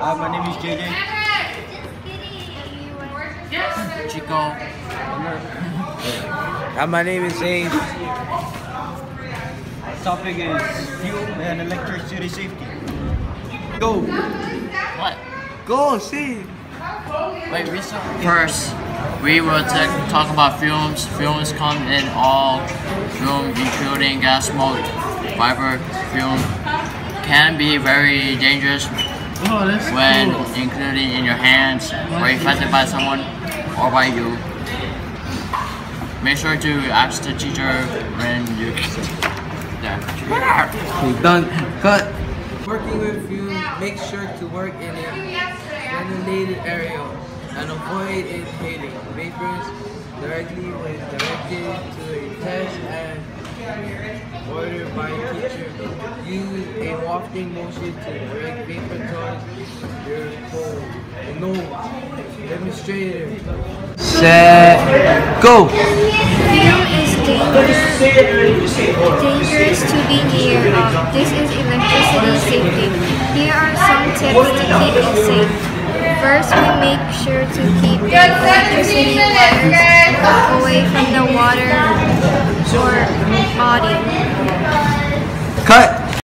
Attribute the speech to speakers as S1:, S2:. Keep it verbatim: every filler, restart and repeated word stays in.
S1: Uh, my name is J J.
S2: Chico.
S3: Uh, my name is Zane.
S1: Topic is fume and electricity safety. Go.
S2: What?
S3: Go, see.
S2: Wait, restart. First, we will talk about fumes. Fumes come in all fume, including gas, smoke, vapor. Fume can be very dangerous
S3: Oh, that's
S2: when
S3: cool.
S2: including in your hands or affected by someone or by you. Make sure to ask the teacher when you there.
S3: Done. Cut. Working with fumes, make sure to work in a ventilated area and avoid inhaling vapors directly when directed to a test and ordered by a teacher. Use a wafting motion to direct vapor towards your cold. No. Demonstrator. Set. Go.
S4: Fume is dangerous, dangerous to be near. Um, this is electricity safety. Here are some tips to keep it safe. First, we make sure to keep the electricity wires away from the water or body.
S3: Cut.